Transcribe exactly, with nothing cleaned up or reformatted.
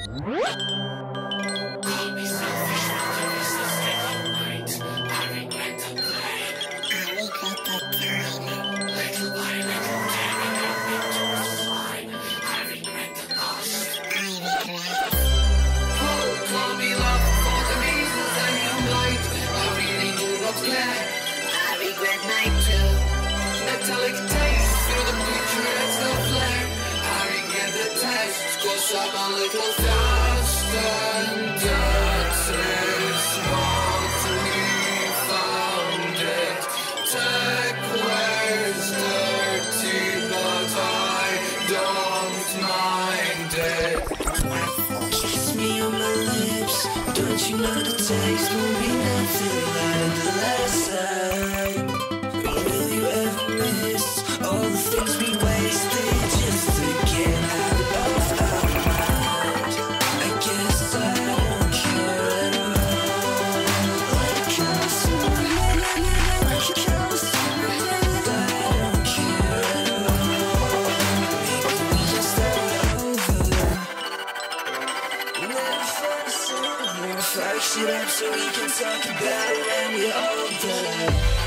Metallic taste through the picture, it's no flare. I regret the test, cause I'm a little dust and dirt is what we found it. Tech wears dirty, but I don't mind it. Kiss me on my lips, don't you know the taste will be nothing like the last time. All the things we wasted just to get out of our mind. I guess I don't care at all. When it comes to when it comes to I don't care at all. Maybe we just start over. Never find a song, fuck shit up so we can talk about it when we're older.